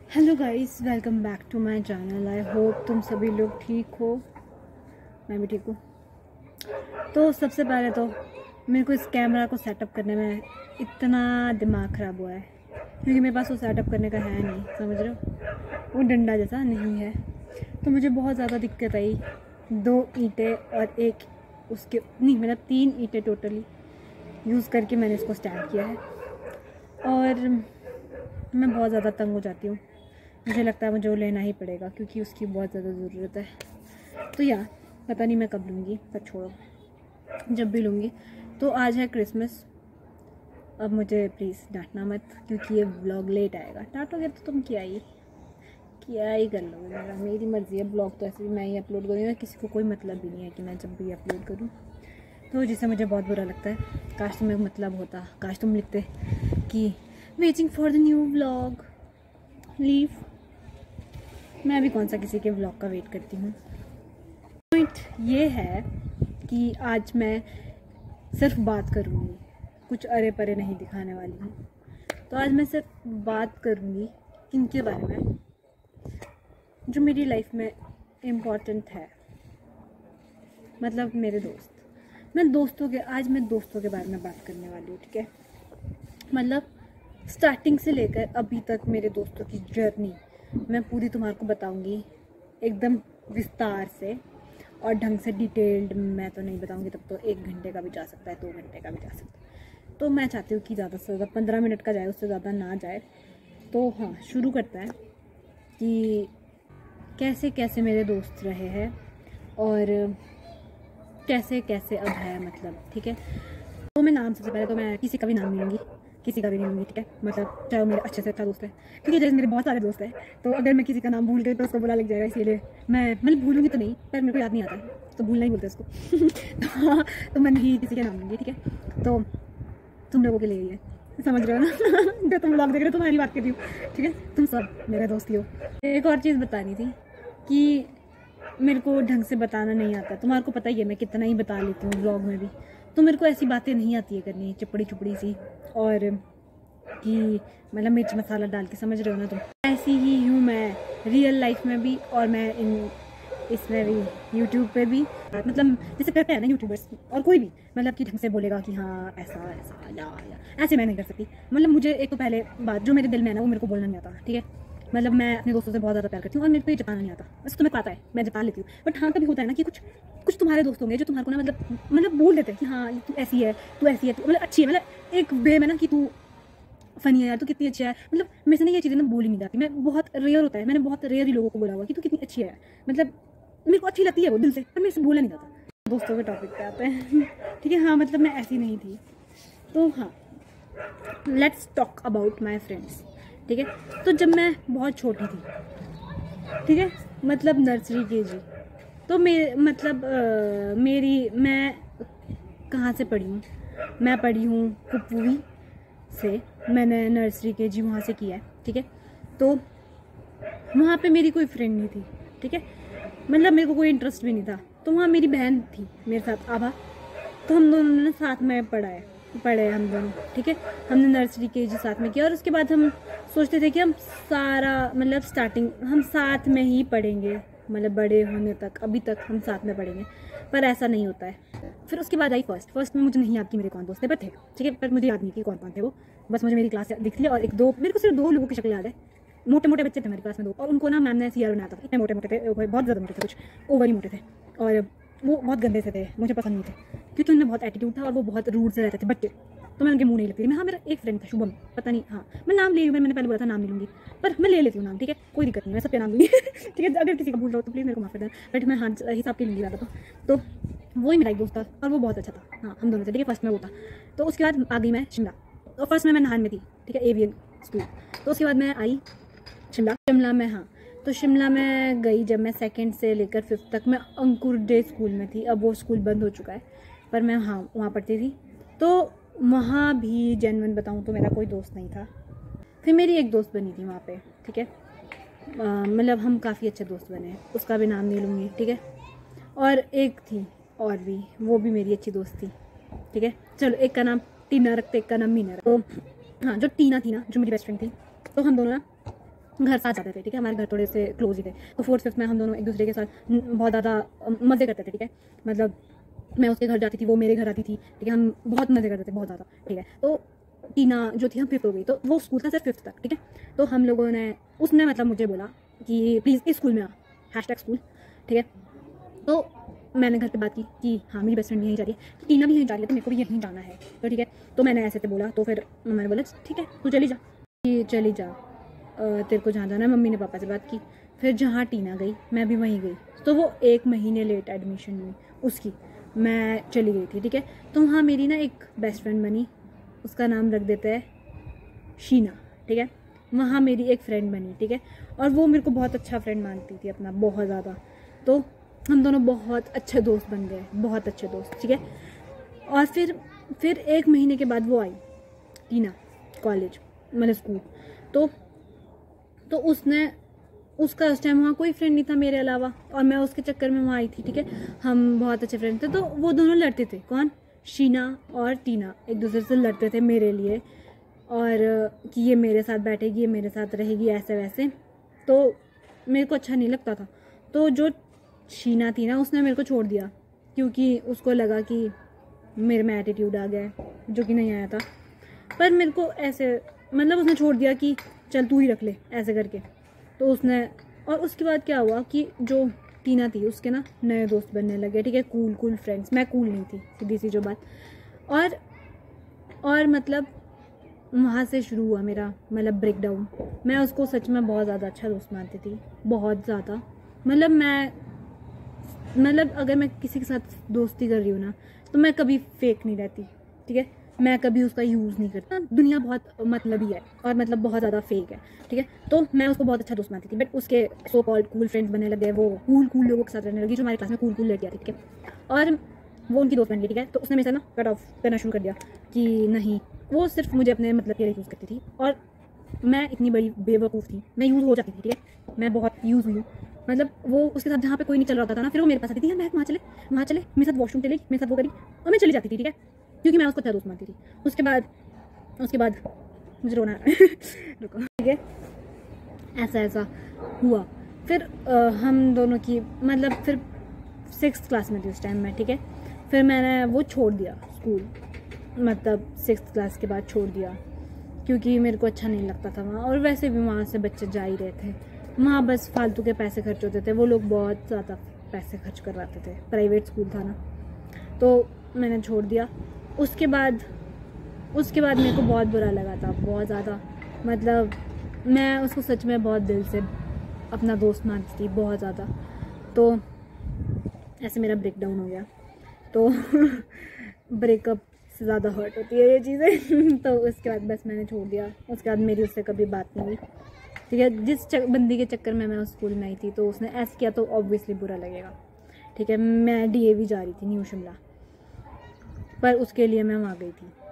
Hello guys, welcome back to my channel. I hope तुम सभी लोग ठीक हो। मैं भी ठीक हूँ। तो सबसे पहले तो मेरे को इस कैमरा को सेटअप करने में इतना दिमाग ख़राब हुआ है क्योंकि मेरे पास वो सेटअप करने का है नहीं, समझ रहे हो, वो डंडा जैसा नहीं है। तो मुझे बहुत ज़्यादा दिक्कत आई। 2 ईंटें और एक उसके नहीं मतलब 3 ईंटें टोटली यूज़ करके मैंने इसको स्टार्ट किया है और मैं बहुत ज़्यादा तंग हो जाती हूँ। मुझे लगता है मुझे वो लेना ही पड़ेगा क्योंकि उसकी बहुत ज़्यादा ज़रूरत है। तो पता नहीं मैं कब लूँगी, पर छोड़ो, जब भी लूँगी। तो आज है क्रिसमस। अब मुझे प्लीज़ डांटना मत क्योंकि ये व्लॉग लेट आएगा। डांटोगे तो तुम क्या ही कर लोगे। मेरी मर्ज़ी है। ब्लॉग तो ऐसे भी मैं ही अपलोड करूँगी, किसी को कोई मतलब भी नहीं है कि मैं जब भी अपलोड करूँ। तो जिससे मुझे बहुत बुरा लगता है। काश तुम्हें मतलब होता, काश तुम लिखते कि waiting for the new vlog leave. मैं अभी कौन सा किसी के व्लॉग का वेट करती हूँ। पॉइंट ये है कि आज मैं सिर्फ बात करूँगी, कुछ अरे परे नहीं दिखाने वाली हूँ। तो आज मैं सिर्फ बात करूँगी किनके बारे में जो मेरी लाइफ में इम्पोर्टेंट है, मतलब मेरे दोस्त। आज मैं दोस्तों के बारे में बात करने वाली हूँ, ठीक है। मतलब स्टार्टिंग से लेकर अभी तक मेरे दोस्तों की जर्नी मैं पूरी तुम्हारे को बताऊंगी, एकदम विस्तार से और ढंग से डिटेल्ड। मैं तो नहीं बताऊंगी, तब तो 1 घंटे का भी जा सकता है, 2 घंटे का भी जा सकता है। तो मैं चाहती हूँ कि ज़्यादा से ज़्यादा 15 मिनट का जाए, उससे ज़्यादा ना जाए। तो हाँ, शुरू करते हैं कि कैसे कैसे मेरे दोस्त रहे हैं और कैसे कैसे अब है, मतलब ठीक है। तो मैं नाम, सबसे पहले तो मैं किसी का भी नाम नहीं लूँगी, किसी का भी नहीं लूँगी, ठीक है। मतलब चाहे वो मेरे अच्छे से अच्छा दोस्त है, क्योंकि जैसे मेरे बहुत सारे दोस्त हैं, तो अगर मैं किसी का नाम भूल गई तो उसको बुरा लग जाएगा, इसीलिए मैं मतलब भूलूंगी तो नहीं, पर मेरे को याद नहीं आता है तो भूलना ही बोलते हैं उसको। तो मैं नहीं किसी का नाम लूँगी, ठीक है। तो तुम लोगों के लिए ही है, समझ रहे हो ना। जो तुम लोग देख रहे हो, तुम्हारी बात कर रही हूँ, ठीक है। तुम सब मेरे दोस्त ही हो। एक और चीज़ बतानी थी कि मेरे को ढंग से बताना नहीं आता। तुम्हारे को पता ही है मैं कितना ही बता लेती हूँ ब्लॉग में भी। तो मेरे को ऐसी बातें नहीं आती है करनी, चपड़ी चुपड़ी सी, और कि मतलब मिर्च मसाला डाल के, समझ रहे हो ना तुम। ऐसी ही हूँ मैं रियल लाइफ में भी, और मैं इसमें भी, यूट्यूब पे भी। मतलब जैसे करते हैं ना यूट्यूबर्स और कोई भी, मतलब कि ढंग से बोलेगा कि हाँ ऐसा ऐसा या ऐसे मैं नहीं कर सकती। मतलब मुझे एक तो पहले बात जो मेरे दिल में है ना, वो मेरे को बोलना नहीं आता, ठीक है। मतलब मैं अपने दोस्तों से बहुत ज़्यादा प्यार करती हूँ और मेरे को ये जताना नहीं आता। वैसे तुम्हें पता है मैं जता लेती हूँ, बट हाँ कभी होता है ना कि कुछ तुम्हारे दोस्त होंगे जो तुम्हारे को ना मतलब बोल देते हैं कि हाँ तू ऐसी है, तू ऐसी है, तू मतलब अच्छी है, मतलब एक वे में ना कि तू फनी है यार, तू कितनी अच्छी है। मतलब मेरे से ना ये चीज़ें ना बोली नहीं जाती। मैं बहुत रेयर होता है, मैंने बहुत रेयर ही लोगों को बोला हुआ कि तू कितनी अच्छी है। मतलब मेरे को अच्छी लगती है वो दिल से, पर मेरे से बोला नहीं जाता। दोस्तों के टॉपिक पे आते हैं। ठीक है, हाँ मतलब मैं ऐसी नहीं थी। तो हाँ, let's talk about my friends, ठीक है। तो जब मैं बहुत छोटी थी, ठीक है, मतलब नर्सरी केजी, तो मैं कहाँ से पढ़ी हूँ, मैं पढ़ी हूँ कुपवी से। मैंने नर्सरी केजी वहाँ से किया है, ठीक है। तो वहाँ पे मेरी कोई फ्रेंड नहीं थी, ठीक है। मतलब मेरे को कोई इंटरेस्ट भी नहीं था। तो वहाँ मेरी बहन थी मेरे साथ, आभा। तो हम दोनों ने साथ में पढ़े हम दोनों, ठीक है। हमने नर्सरी केजी साथ में किया और उसके बाद हम सोचते थे कि हम सारा मतलब स्टार्टिंग हम साथ में ही पढ़ेंगे, मतलब बड़े होने तक, अभी तक हम साथ में पढ़ेंगे। पर ऐसा नहीं होता है। फिर उसके बाद आई फर्स्ट में। मुझे नहीं याद कि मेरे कौन दोस्त थे, पर थे, ठीक है। पर मुझे याद नहीं कि कौन कौन थे वो। बस मुझे मेरी क्लास दिखती है और एक दो, मेरे को सिर्फ 2 लोगों की शक्ल याद है। मोटे मोटे बच्चे थे मेरी क्लास में 2, और उनको ना मैम ने सीआर बनाया था। इतने मोटे मोटे थे, बहुत ज़्यादा मोटे थे, कुछ ओवर ही मोटे थे, और वो बहुत गंदे से थे, मुझे पसंद नहीं थे क्योंकि उनमें बहुत एटीट्यूड था और वो बहुत रूड से रहते थे बच्चे। तो मैं उनके मुंह नहीं लगती थी। हाँ, मेरा एक फ्रेंड था शुभम, पता नहीं, हाँ मैं नाम ले रही हूँ, मैंने पहले बोला था नाम नहीं लूँगी, पर मैं ले लेती हूँ नाम, ठीक है, कोई दिक्कत नहीं, मैं सबके नाम लूँगी। ठीक है, अगर किसी का भूल रहा हो तो प्लीज़ मेरे को माफ़ कर देना, बट मैं हाँ हिसाब के लूँगी ज़्यादा। तो वही मेरा एक दोस्त था और वो बहुत अच्छा था। हाँ, हम दोनों थे, ठीक है। फर्स्ट में वो था। तो उसके बाद आ गई मैं शिमला, और फर्स्ट में मैं नाहन में थी, ठीक है, एवियन स्कूल। तो उसके बाद मैं आई शिमला में। हाँ, तो शिमला में गई जब मैं 2nd से लेकर 5th तक। मैं अंकुर डे स्कूल में थी, अब वो स्कूल बंद हो चुका है, पर मैं हाँ वहाँ पढ़ती थी। तो वहाँ भी जेन्युइन बताऊँ तो मेरा कोई दोस्त नहीं था। फिर मेरी एक दोस्त बनी थी वहाँ पे, ठीक है। मतलब हम काफ़ी अच्छे दोस्त बने, उसका भी नाम नहीं लूँगी, ठीक है। और एक थी और भी, वो भी मेरी अच्छी दोस्त थी, ठीक है। चलो, एक का नाम टीना रखते, एक का नाम मीना रखते। तो हाँ, जो टीना थी ना, जो मेरी बेस्ट फ्रेंड थी, तो हम दोनों ना घर साथ जाते थे, ठीक है, हमारे घर थोड़े से क्लोज ही थे। तो 4th 5th में हम दोनों एक दूसरे के साथ बहुत ज़्यादा मज़े करते थे, ठीक है, मतलब मैं उसके घर जाती थी, वो मेरे घर आती थी, ठीक है, हम बहुत मज़े करते थे, बहुत ज़्यादा, ठीक है। तो टीना जो थी, हम 5th हो गई, तो वो स्कूल था सिर्फ 5th तक, ठीक है। तो हम लोगों ने, उसने मतलब मुझे बोला कि प्लीज़ इस स्कूल में आ, #स्कूल, ठीक है। तो मैंने घर पे बात की कि हाँ मेरी बेस्ट फ्रेंड यहीं जा रही है, तो टीना भी यहीं जा रही है, तो मेरे को भी यहीं जाना है, तो ठीक है। तो मैंने ऐसे तो बोला, तो फिर मैंने बोला ठीक है तू चली जा, कि चली जा, तेरे को जहाँ जाना है। मम्मी ने पापा से बात की, फिर जहाँ टीना गई मैं भी वहीं गई। तो वो 1 महीने लेट एडमिशन हुई उसकी, मैं चली गई थी, ठीक है। तो वहाँ मेरी ना एक बेस्ट फ्रेंड बनी, उसका नाम रख देते हैं शीना, ठीक है। वहाँ मेरी एक फ्रेंड बनी, ठीक है, और वो मेरे को बहुत अच्छा फ्रेंड मानती थी अपना, बहुत ज़्यादा। तो हम दोनों बहुत अच्छे दोस्त बन गए, बहुत अच्छे दोस्त, ठीक है। और फिर 1 महीने के बाद वो आई टीना कॉलेज, मतलब स्कूल। तो उसका उस टाइम वहाँ कोई फ्रेंड नहीं था मेरे अलावा, और मैं उसके चक्कर में वहाँ आई थी, ठीक है। हम बहुत अच्छे फ्रेंड थे। तो वो दोनों लड़ते थे, कौन, शीना और टीना, एक दूसरे से लड़ते थे मेरे लिए, और कि ये मेरे साथ बैठेगी, ये मेरे साथ रहेगी, ऐसे वैसे। तो मेरे को अच्छा नहीं लगता था। तो जो शीना थी ना, उसने मेरे को छोड़ दिया, क्योंकि उसको लगा कि मेरे में एटीट्यूड आ गया है, जो कि नहीं आया था। पर मेरे को ऐसे, मतलब उसने छोड़ दिया कि चल तू ही रख ले, ऐसे करके। तो उसने, और उसके बाद क्या हुआ कि जो टीना थी उसके ना नए दोस्त बनने लगे, ठीक है, कूल फ्रेंड्स। मैं कूल नहीं थी, सीधी सी जो बात। और मतलब वहाँ से शुरू हुआ मेरा, मतलब ब्रेकडाउन। मैं उसको सच में बहुत ज़्यादा अच्छा दोस्त मानती थी, बहुत ज़्यादा। मतलब अगर मैं किसी के साथ दोस्ती कर रही हूँ ना, तो मैं कभी फेक नहीं रहती, ठीक है। मैं कभी उसका यूज़ नहीं करता। दुनिया बहुत मतलबी है, और मतलब बहुत ज़्यादा फेक है, ठीक है। तो मैं उसको बहुत अच्छा दोस्त मानती थी, बट उसके सो कॉल्ड कूल फ्रेंड्स बनने लगे, वो कूल लोगों के साथ रहने लगी, जो हमारे क्लास में कूल लड़कियाँ थी, ठीक है। और वो उनकी दोस्त बन गई, ठीक है। तो उसने मेरे से ना कट ऑफ करना शुरू कर दिया कि नहीं, वो सिर्फ मुझे अपने मतलब के लिए यूज़ करती थी। और मैं इतनी बड़ी बेवकूफ़ थी, मैं यूज़ हो जाती थी, ठीक है, मैं बहुत यूज़ हुई हूँ। मतलब वो उसके साथ जहाँ पे कोई नहीं चल रहा होता था ना, फिर वो मेरे पास आती थी, यार मैं वहाँ चले, मेरे साथ वॉशरूम चले, मेरे साथ वो करी, और मैं चली जाती थी, ठीक है, क्योंकि मैं उसको अच्छा दोस्त मानती थी। उसके बाद मुझे रोना रुको, ठीक है। ऐसा हुआ। फिर हम दोनों की, मतलब फिर 6th क्लास में थी उस टाइम में, ठीक है। फिर मैंने वो छोड़ दिया स्कूल, मतलब 6th क्लास के बाद छोड़ दिया, क्योंकि मेरे को अच्छा नहीं लगता था वहाँ। और वैसे भी वहाँ से बच्चे जा ही रहे थे, वहाँ बस फालतू के पैसे खर्च होते थे, वो लोग बहुत ज़्यादा पैसे खर्च करवाते थे, प्राइवेट स्कूल था ना। तो मैंने छोड़ दिया। उसके बाद मेरे को बहुत बुरा लगा था, बहुत ज़्यादा। मतलब मैं उसको सच में बहुत दिल से अपना दोस्त मानती थी, बहुत ज़्यादा। तो ऐसे मेरा ब्रेकडाउन हो गया। तो ब्रेकअप से ज़्यादा हर्ट होती है ये चीज़ें। तो उसके बाद बस मैंने छोड़ दिया। उसके बाद मेरी उससे कभी बात नहीं हुई, ठीक है। जिस बंदी के चक्कर में मैं उस स्कूल में आई थी, तो उसने ऐसे किया तो ऑब्वियसली बुरा लगेगा, ठीक है। मैं DAV जा रही थी, न्यू शिमला, पर उसके लिए मैं वहाँ गई थी।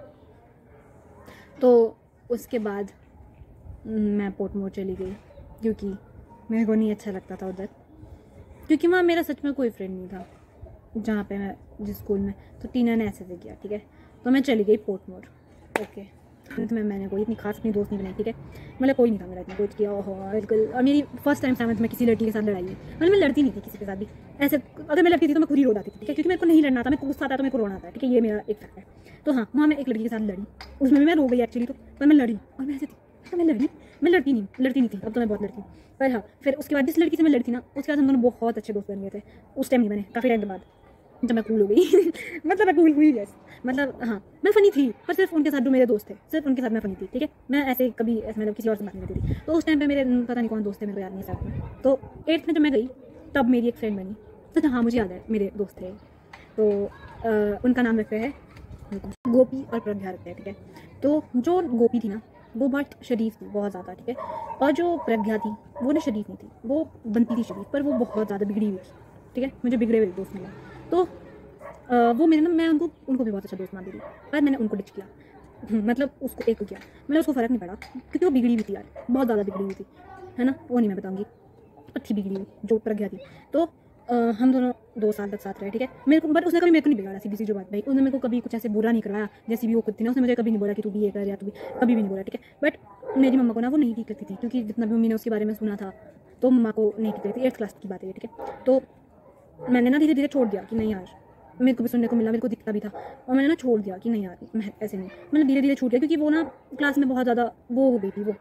तो उसके बाद मैं पोर्टमोर चली गई, क्योंकि मेरे को नहीं अच्छा लगता था उधर, क्योंकि वहाँ मेरा सच में कोई फ्रेंड नहीं था, जहाँ पे मैं जिस स्कूल में। तो टीना ने ऐसे से किया, ठीक है। तो मैं चली गई पोर्टमोर, ओके। मैंने कोई इतनी खास अपनी दोस्त नहीं बनाई, ठीक है। मतलब कोई नहीं था मेरा इतना कुछ किया, ओहो बिल्कुल। और मेरी फर्स्ट टाइम 7th में किसी लड़की के साथ लड़ाई है। मतलब मैं लड़ती नहीं थी किसी के साथ भी, ऐसे अगर मैं लड़ती थी तो मैं खुद ही रो जाती थी, ठीक है, क्योंकि मेरे को नहीं लड़ना था। मेरे को गुस्सा आता है तो मेरे को रोना आता है, ठीक है, ये मेरा एक फैक्ट है। तो हाँ, वहाँ मैं एक लड़की के साथ लड़ी, उसमें भी मैं रो गई एक्चुअली। तो पर मैं लड़ी, और मैं ऐसे थी, तो मैं लड़ती नहीं थी। अब तो मैं बहुत लड़ती। पर हाँ, फिर उसके बाद जिस लड़की से मैं लड़ती ना, उसके बाद हम दोनों बहुत अच्छे दोस्त बन गए थे। उस टाइम नहीं बने, काफ़ी टाइम के बाद, जब मैं कूल हो गई। मतलब मैं कूल हुई, यस। मतलब हाँ, मैं फ़नी थी, पर सिर्फ उनके साथ जो मेरे दोस्त थे, सिर्फ उनके साथ मैं फ़नी थी, ठीक है। मैं ऐसे कभी ऐसे मतलब किसी और से बात नहीं करती थी। तो उस टाइम पे मेरे पता नहीं कौन दोस्त थे, मेरे को याद नहीं साथ में। तो 8th में जब मैं गई, तब मेरी एक फ्रेंड बनी। तो हाँ, मुझे याद है मेरे दोस्त थे। तो उनका नाम रखते हैं गोपी और प्रज्ञा रखते हैं, ठीक है। तो जो गोपी थी ना, वो बहुत शरीफ थी, बहुत ज़्यादा, ठीक है। और जो प्रज्ञा थी, वो ना शरीफ नहीं थी, वो बनती थी शरीफ, पर वो बहुत ज़्यादा बिगड़ी हुई थी, ठीक है। मुझे बिगड़े हुए दोस्त मिले। तो वो मेरे ना, मैं उनको भी बहुत अच्छा दोस्त मानती थी, पर मैंने उनको डिच किया। मतलब उसको एक को किया, मतलब उसको फ़र्क नहीं पड़ा, क्योंकि वो बिगड़ी हुई थी यार, बहुत ज़्यादा बिगड़ी हुई थी, है ना। वो नहीं मैं बताऊँगी, पर थी बिगड़ी हुई जो प्रज्ञा थी। तो हम दोनों 2 साल तक साथ रहे, ठीक है। मेरे को बट उसने कभी मेरे को नहीं बिगाड़ा, सीधी सी जो बात भाई, उसने मेरे को कभी कुछ ऐसे बुरा नहीं करवाया, जैसी भी वो खुद थी ना, उसने मुझे कभी नहीं बोला कि तू भी ये कर या तू भी, कभी भी नहीं बोला, ठीक है। बट मेरी मम्मा को ना वो नहीं ठीक लगती थी, क्योंकि जितना भी मम्मी ने उसके बारे में सुना था तो मम्मा को नहीं ठीक लगती थी। 8th क्लास की बात है, ठीक है। तो मैंने ना धीरे धीरे छोड़ दिया कि नहीं यार, मेरे को भी सुनने को मिला, मेरे को दिखता भी था, और मैंने ना छोड़ दिया कि नहीं यार मैं ऐसे नहीं, मतलब धीरे धीरे छूट गया, क्योंकि वो ना क्लास में बहुत ज़्यादा वो हो गई थी, वो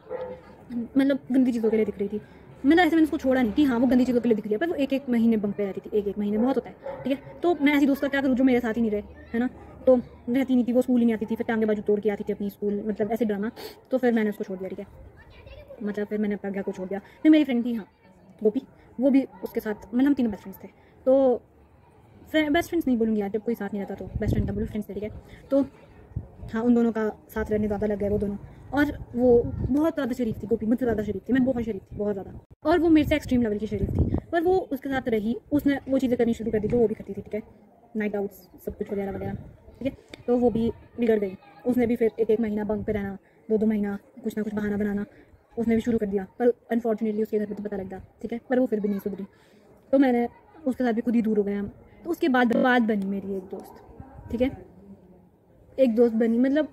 मतलब गंदी चीज़ों के लिए दिख रही थी। मतलब ऐसे मैंने उसको छोड़ा नहीं कि हाँ वो गंदी चीज़ों के लिए दिख रही है, पर वो 1-1 महीने बंक पे रहती थी, 1-1 महीने बहुत होता है, ठीक है। तो मैं ऐसी दोस्त का क्या करूँ जो मेरे साथ ही नहीं रहे, है ना। तो रहती नहीं थी, वो स्कूल ही नहीं आती थी, फिर टांगे बाजू तोड़ के आती थी अपनी स्कूल, मतलब ऐसे ड्रामा। तो फिर मैंने उसको छोड़ दिया, ठीक है। मतलब फिर मैंने प्रज्ञा को छोड़ दिया। फिर मेरी फ्रेंड थी हाँ गोपी, वो भी उसके साथ, मतलब हम तीनों बेस्ट फ्रेंड्स थे। तो बेस्ट फ्रेंड्स नहीं बोलूँगी यार, जब कोई साथ नहीं रहता तो बेस्ट फ्रेंड था, बोलो फ्रेंड्स थे, ठीक है। तो हाँ उन दोनों का साथ रहने ज़्यादा लग गया वो दोनों, और वो बहुत ज़्यादा शरीफ थी, गोपी मुझसे ज़्यादा शरीफ थी, मैं बहुत शरीफ थी, बहुत ज़्यादा, और वो मेरे से एक्सट्रीम लेवल की शरीफ थी। पर वो उसके साथ रही, उसने वो चीज़ें करनी शुरू कर दी जो वो भी करती थी, ठीक है। नाइट आउट्स सब कुछ वगैरह वगैरह, ठीक है। तो वो भी बिगड़ गई, उसने भी फिर 1-1 महीना बंक पे रहना, 2-2 महीना कुछ ना कुछ बहाना बनाना उसने भी शुरू कर दिया। पर अनफॉर्चुनेटली उसके घर पे तो पता लग गया, ठीक है। पर वो फिर भी नहीं सुधरी, तो मैंने उसके साथ भी खुद ही दूर हो गया। तो उसके बाद बनी मेरी एक दोस्त, ठीक है, एक दोस्त बनी, मतलब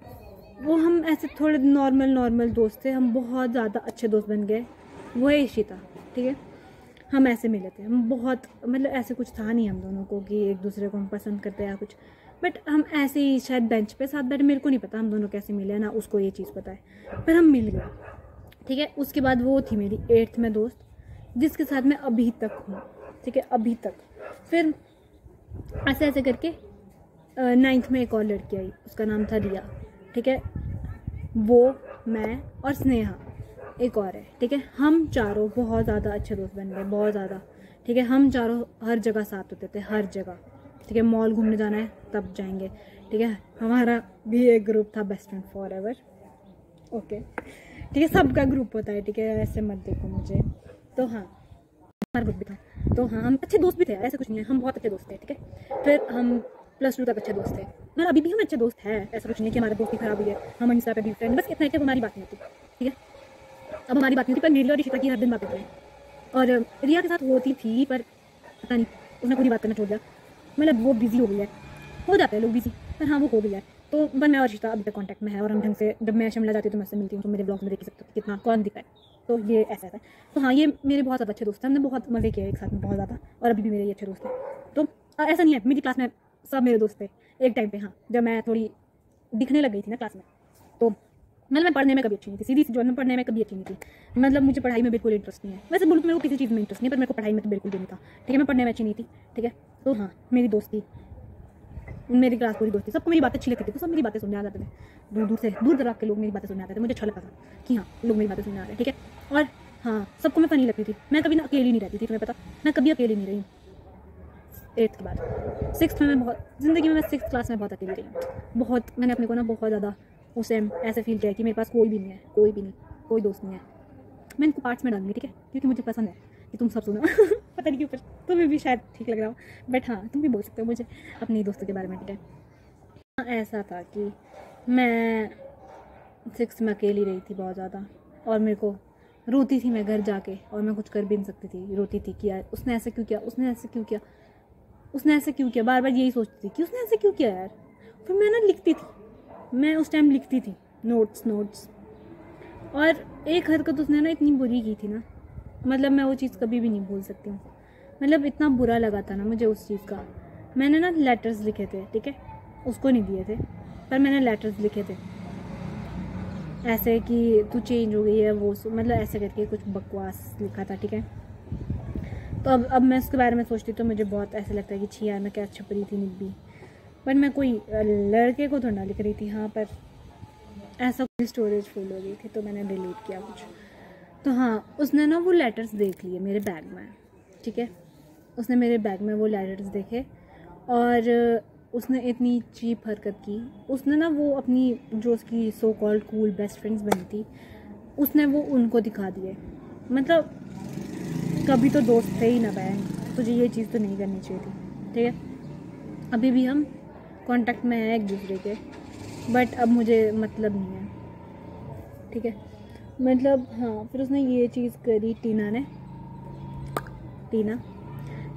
वो हम ऐसे थोड़े नॉर्मल दोस्त थे, हम बहुत ज़्यादा अच्छे दोस्त बन गए। वो है इशिता, ठीक है। हम ऐसे मिले थे, हम बहुत, मतलब ऐसे कुछ था नहीं हम दोनों को कि एक दूसरे को हम पसंद करते या कुछ, बट हम ऐसे ही शायद बेंच पे साथ बैठे, मेरे को नहीं पता हम दोनों कैसे मिले, ना उसको ये चीज़ पता है, पर हम मिल गए, ठीक है। उसके बाद वो थी मेरी 8th में दोस्त, जिसके साथ मैं अभी तक हूँ, ठीक है, अभी तक। फिर ऐसे ऐसे करके 9th में एक और लड़की आई, उसका नाम था रिया, ठीक है। वो, मैं और स्नेहा एक और है, ठीक है। हम चारों बहुत ज़्यादा अच्छे दोस्त बन गए, बहुत ज़्यादा, ठीक है। हम चारों हर जगह साथ होते थे, हर जगह, ठीक है। मॉल घूमने जाना है तब जाएंगे, ठीक है। हमारा भी एक ग्रुप था, best friend forever, okay, ठीक है। सबका ग्रुप होता है, ठीक है, ऐसे मत देखो मुझे। तो हाँ हमारा ग्रुप भी था, तो हाँ हम अच्छे दोस्त भी थे, ऐसा कुछ नहीं है, हम बहुत अच्छे दोस्त थे, ठीक है। फिर हम +2 तक अच्छे दोस्त थे, मतलब अभी भी हम अच्छे दोस्त हैं, ऐसा कुछ नहीं है कि हमारा दोस्ती खराब हुई है, हम इंस्टा पे भी फ्रेंड, बस इतना है कि हमारी बात नहीं होती, ठीक है। अब हमारी बात नहीं होती, पर मेरी और ऋषिता की हर दिन बात होती है, और रिया के साथ होती थी, पर पता नहीं उसने खुद ही बात करना छोड़ दिया, मतलब वो बिजी हो गई है, हो जाते हैं लोग बिजी, पर हाँ वो हो गई है। तो पर मैं और ऋषिता अभी तक कॉन्टैक्ट में है, और हम ढंग से, जब मैं शिमला जाती हूँ तो मैं उससे मिलती हूँ, तो मेरे ब्लॉग में देख सकते हो कितना कौन दिखता है। तो ये ऐसा है। तो हाँ ये मेरे बहुत ज़्यादा अच्छे दोस्त हैं, हमने बहुत मज़े किए एक साथ में, बहुत ज़्यादा, और अभी भी मेरे ये अच्छे दोस्त हैं। तो ऐसा नहीं है, मेरी क्लास में सब मेरे दोस्त थे एक टाइम पे, हाँ जब मैं थोड़ी दिखने लग गई थी ना क्लास में, तो मतलब मैं पढ़ने में कभी अच्छी नहीं थी, सीधी सी जो, मैं पढ़ने में कभी अच्छी नहीं थी, मतलब मुझे पढ़ाई में बिल्कुल इंटरेस्ट नहीं है, वैसे बोलूँ तो मेरे को किसी चीज़ में इंटरेस्ट नहीं है, पर मेरे को पढ़ाई में तो बिल्कुल भी नहीं था, ठीक है। मैं पढ़ने में अच्छी नहीं थी, ठीक है। तो हाँ मेरी दोस्ती, मेरी क्लास पूरी दोस्ती, सबको मेरी बातें अच्छी लगती थी, तो सब मेरी बातें सुनने आ जाते थे, दूर दराज के लोग मेरी बातें सुनने आते थे, मुझे अच्छा लगता था कि हाँ लोग मेरी बातें सुनने आ रहे हैं, ठीक है। और हाँ सबको मैं फनी लगती थी, मैं कभी ना अकेली नहीं रहती थी, तुम्हें पता मैं कभी अकेली नहीं रही। 8th के बाद 6th में मैं बहुत, ज़िंदगी में मैं 6th क्लास में बहुत अकेली रही, बहुत, मैंने अपने को ना बहुत ज़्यादा उस टाइम ऐसे फील किया कि मेरे पास कोई भी नहीं है, कोई भी नहीं, कोई दोस्त नहीं है। मैं इनको पार्ट्स में डालूंगी, ठीक है, क्योंकि मुझे पसंद है कि तुम सब सुनो पता नहीं क्यों, पर तुम्हें भी शायद ठीक लग रहा हो, बट हाँ तुम भी बोल सकते हो मुझे अपनी दोस्तों के बारे में, ठीक है। हाँ ऐसा था कि मैं 6th में अकेली रही थी बहुत ज़्यादा, और मेरे को रोती थी मैं घर जाके, और मैं कुछ कर भी नहीं सकती थी, रोती थी कि यार उसने ऐसे क्यों किया, उसने ऐसे क्यों किया, उसने ऐसे क्यों किया, बार बार यही सोचती थी कि उसने ऐसे क्यों किया यार। फिर मैं ना लिखती थी, मैं उस टाइम लिखती थी नोट्स, और एक हरकत उसने ना इतनी बुरी की थी ना, मतलब मैं वो चीज़ कभी भी नहीं भूल सकती हूँ, मतलब इतना बुरा लगा था ना मुझे उस चीज़ का। मैंने ना लेटर्स लिखे थे, ठीक है, उसको नहीं दिए थे, पर मैंने लेटर्स लिखे थे ऐसे कि तू चेंज हो गई है, वो मतलब ऐसे करके कुछ बकवास लिखा था, ठीक है। तो अब मैं उसके बारे में सोचती तो मुझे बहुत ऐसा लगता है कि छी यार मैं क्या छपरी थी निब्बी, पर मैं कोई लड़के को थोड़ा लिख रही थी, हाँ पर ऐसा कोई स्टोरेज फुल हो गई थी तो मैंने डिलीट किया कुछ। तो हाँ उसने ना वो लेटर्स देख लिए मेरे बैग में, ठीक है, उसने मेरे बैग में वो लेटर्स देखे, और उसने इतनी चीप हरकत की, उसने ना वो अपनी जो उसकी so called cool best friends बनी थी, उसने वो उनको दिखा दिए, मतलब कभी तो दोस्त थे ही ना बहन, तुझे ये चीज़ तो नहीं करनी चाहिए थी, ठीक है। अभी भी हम कांटेक्ट में हैं एक दूसरे के, बट अब मुझे मतलब नहीं है, ठीक है, मतलब हाँ। फिर उसने ये चीज़ करी टीना,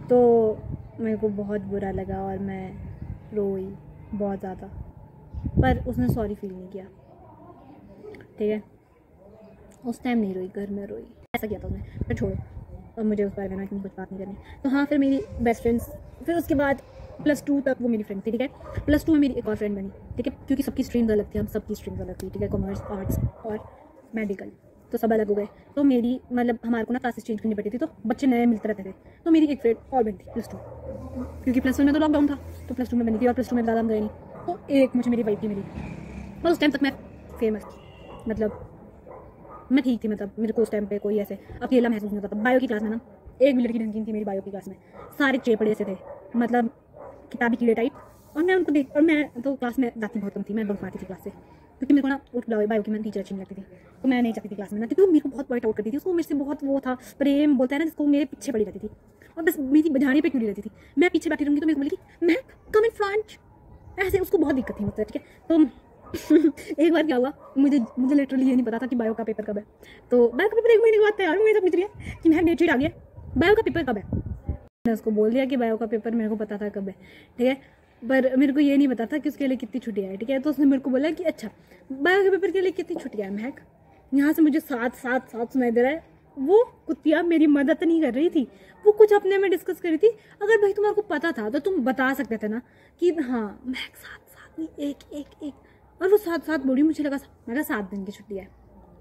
तो मेरे को बहुत बुरा लगा और मैं रोई बहुत ज़्यादा, पर उसने सॉरी फील नहीं किया, ठीक है। उस टाइम नहीं रोई, घर में रोई, ऐसा किया था उसने। फिर छोड़ो, और मुझे उस बारे में इतनी कुछ बात नहीं करनी। तो हाँ, फिर मेरी बेस्ट फ्रेंड्स, फिर उसके बाद +2 तक वो मेरी फ्रेंड थी, ठीक है। +2 में मेरी एक और फ्रेंड बनी, ठीक है, क्योंकि सबकी स्ट्रीम्स अलग थी, हम सबकी स्ट्रीम्स अलग थी, ठीक है, कॉमर्स, आर्ट्स और मेडिकल, तो सब अलग हो गए। तो मेरी मतलब हमारे को ना क्लासेस चेंज करनी पड़ती थी, तो बच्चे नए मिलते रहते थे। तो मेरी एक फ्रेंड और बनी थी +2, क्योंकि +1 में तो लॉकडाउन था, तो +2 में बनी थी, और +2 में ज़्यादा हम गए नहीं। तो एक मुझे मेरी वाइफ थी मेरी, और उस टाइम तक मैं फेमस थी, मतलब मैं ठीक थी, मतलब मेरे को उस टाइम पे कोई ऐसे अकेला महसूस नहीं होता था। बायो की क्लास में ना एक भी लड़की ढंग की नहीं थी मेरी बायो की क्लास में, सारे चेपड़े से थे, मतलब किताबी कीड़े टाइप। और मैं उनको देख, और मैं तो क्लास में जाती बहुत कम थी, मैं बंक मारती थी क्लास से, क्योंकि मेरे को ना उस बायो की मैं टीचर अच्छी नहीं लगती थी, तो मैं नहीं चाहती थी क्लास में ना, क्योंकि वो मेरे को बहुत पॉइंट आउट करती थी। उसको मेरे से बहुत वो था, प्रेम बोलता है ना जिसको, मेरे पीछे पड़ी रहती थी, और बस मेरी बजाने पे क्यों रहती थी। मैं पीछे बैठी रहूँगी तो मेरे को बोलेगी मैं कम इन फ्रंट, ऐसे उसको बहुत दिक्कत थी मुझसे, ठीक है। तो एक बार क्या हुआ, मुझे लिटरली ये नहीं पता था कि बायो का पेपर कब है। तो बायो का पेपर 1 महीने के बाद तैयार मुझे पूछ रही है कि मैं डेट शीट आ गया, बायो का पेपर कब है। मैंने उसको बोल दिया कि बायो का पेपर मेरे को पता था कब है, ठीक है, पर मेरे को ये नहीं पता था कि उसके लिए कितनी छुट्टियाँ है, ठीक है। तो उसने मेरे को बोला कि अच्छा बायो के पेपर के लिए कितनी छुट्टियाँ हैं। महक, यहाँ से मुझे 7 सुनाई दे रहा है। वो कुत्तिया मेरी मदद नहीं कर रही थी, वो कुछ अपने में डिस्कस कर रही थी। अगर भाई तुम्हारे को पता था तो तुम बता सकते थे ना कि हाँ महक 7 नहीं, एक, और वो 7 बोली। मुझे लगा, मैं कहा 7 दिन की छुट्टी है,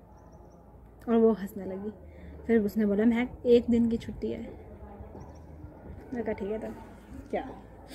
और वो हंसने लगी। फिर उसने बोला महक 1 दिन की छुट्टी है। मैं कहा ठीक है, तो क्या।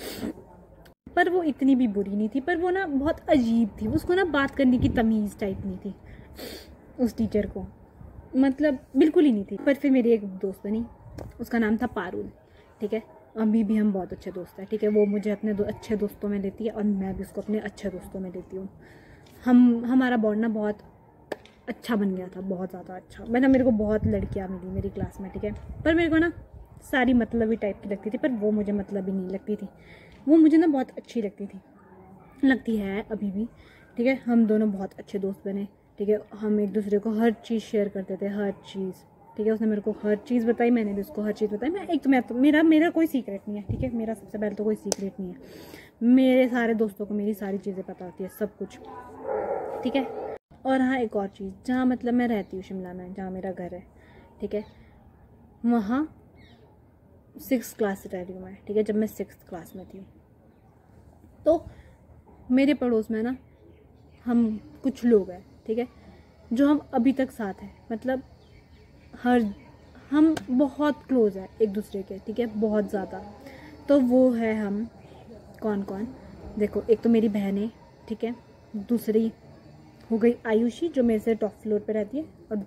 पर वो इतनी भी बुरी नहीं थी, पर वो ना बहुत अजीब थी, उसको ना बात करने की तमीज़ टाइप नहीं थी उस टीचर को, मतलब बिल्कुल ही नहीं थी। पर फिर मेरी एक दोस्त बनी, उसका नाम था पारुल, ठीक है। अभी भी हम बहुत अच्छे दोस्त हैं, ठीक है। वो मुझे अपने अच्छे दोस्तों में लेती है, और मैं भी उसको अपने अच्छे दोस्तों में लेती हूँ। हमारा बॉन्ड ना बहुत अच्छा बन गया था, बहुत ज़्यादा अच्छा। मतलब मेरे को बहुत लड़कियाँ मिली मेरी क्लास में, ठीक है, पर मेरे को ना सारी मतलबी टाइप की लगती थी, पर वो मुझे मतलबी नहीं लगती थी, वो मुझे ना बहुत अच्छी लगती थी, लगती है अभी भी, ठीक है। हम दोनों बहुत अच्छे दोस्त बने, ठीक है। हम एक दूसरे को हर चीज़ शेयर करते थे, हर चीज़, ठीक है। उसने मेरे को हर चीज़ बताई, मैंने भी उसको हर चीज़ बताई। मेरा कोई सीक्रेट नहीं है, ठीक है। मेरा सबसे पहले तो कोई सीक्रेट नहीं है, मेरे सारे दोस्तों को मेरी सारी चीज़ें पता होती है, सब कुछ, ठीक है। और हाँ, एक और चीज़, जहाँ मतलब मैं रहती हूँ शिमला में, जहाँ मेरा घर है, ठीक है, वहाँ 6th क्लास से रह रही हूँ मैं, ठीक है। जब मैं 6th क्लास में थी, तो मेरे पड़ोस में ना हम कुछ लोग हैं, ठीक है, जो हम अभी तक साथ हैं, मतलब हम बहुत क्लोज हैं एक दूसरे के, ठीक है, बहुत ज़्यादा। तो वो है हम कौन कौन, देखो, एक तो मेरी बहन है, ठीक है, दूसरी हो गई आयुषी जो मेरे से टॉप फ्लोर पे रहती है, और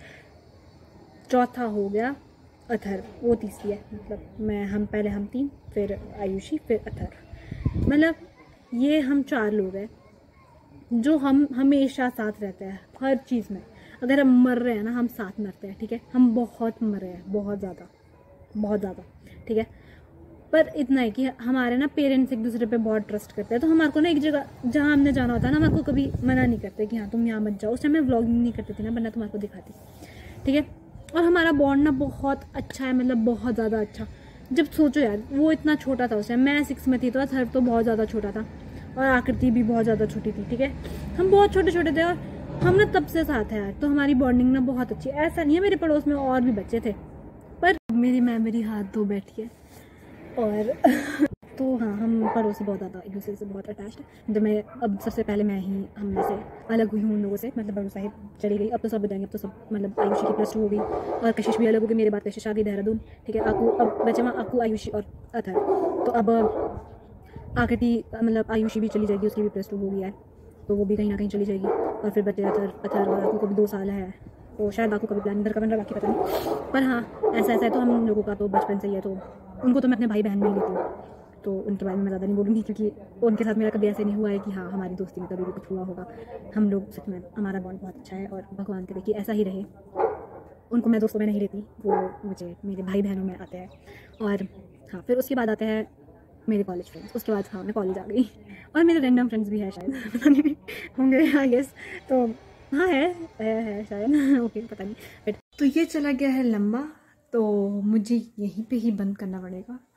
चौथा हो गया अथर, वो तीसरी है, मतलब हम पहले 3, फिर आयुषी, फिर अथर, मतलब ये हम 4 लोग हैं जो हम हमेशा साथ रहते हैं हर चीज़ में। अगर हम मर रहे हैं ना, हम साथ मरते हैं, ठीक है। हम बहुत मरे हैं, बहुत ज़्यादा, ठीक है। पर इतना है कि हमारे ना पेरेंट्स एक दूसरे पे बहुत ट्रस्ट करते हैं, तो हमारे को ना एक जगह जहाँ हमने जाना होता है ना, हमारे को कभी मना नहीं करते कि हाँ तुम यहाँ मत जाओ। उस टाइम मैं व्लॉगिंग नहीं करती थी ना, वरना तुम्हारे को दिखाती, ठीक है। और हमारा बॉन्ड ना बहुत अच्छा है, मतलब बहुत ज़्यादा अच्छा। जब सोचो यार, वो इतना छोटा था उस टाइम, मैं 6 में थी, तो हर तो बहुत ज़्यादा छोटा था, और आकृति भी बहुत ज़्यादा छोटी थी, ठीक है। हम बहुत छोटे थे, और हम ना तब से साथ हैं यार, तो हमारी बॉन्डिंग ना बहुत अच्छी है। ऐसा नहीं है, मेरे पड़ोस में और भी बच्चे थे, पर मेरी मेमोरी हाथ धो बैठी है। और तो हाँ, हम पड़ोसी बहुत ज़्यादा एक दूसरे से बहुत अटैच्ड है। जब मैं अब सबसे पहले हम में से अलग हुई हूँ उन लोगों से, मतलब बड़ू साहिब चली गई, अब तो सब बताएंगे, अब तो सब, मतलब आयुषी की +2 हो गई, और कशिश भी अलग हो गई, मेरे बाद कशिश आ गई देहरादून, ठीक है। अब बचे वहाँ आकू, आयुषी और अथर। तो अब आकृति, मतलब आयुषी भी चली जाएगी, उसकी भी +2 हो गया है, तो वो भी कहीं ना कहीं चली जाएगी। और फिर बचे अथर और आकू को भी 2 साल है, तो शायद आकू का भी प्लान इधर का बन रहा, बाकी पता नहीं। पर हाँ, ऐसा है, तो हम लोगों का तो बचपन से ही है, तो उनको तो मैं अपने भाई बहन में ही लेती हूँ, तो उनके बारे में मैं ज़्यादा नहीं बोलूँगी, क्योंकि उनके साथ मेरा कभी ऐसे नहीं हुआ है कि हाँ हमारी दोस्ती में कभी भी कुछ हुआ होगा। हम लोग सच में, हमारा बॉन्ड बहुत अच्छा है, और भगवान करे कि ऐसा ही रहे। उनको मैं दोस्तों में नहीं लेती, वो मुझे मेरे भाई बहनों में आते हैं। और हाँ, फिर उसके बाद आते हैं मेरे कॉलेज फ्रेंड्स। उसके बाद हाँ, मैं कॉलेज आ गई, और मेरे रैंडम फ्रेंड्स भी है शायद, पता नहीं होंगे, आई गेस। तो हाँ, है शायद ओके, पता नहीं। बट तो ये चला गया है लंबा, तो मुझे यहीं पे ही बंद करना पड़ेगा।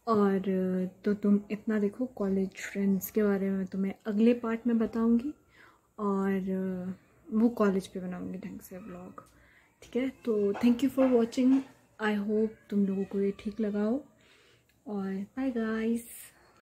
और तो तुम इतना देखो, कॉलेज फ्रेंड्स के बारे में तुम्हें अगले पार्ट में बताऊंगी, और वो कॉलेज पे बनाऊंगी ढंग से व्लॉग, ठीक है। तो thank you for watching, I hope तुम लोगों को ये ठीक लगा हो, और बाय गाइस।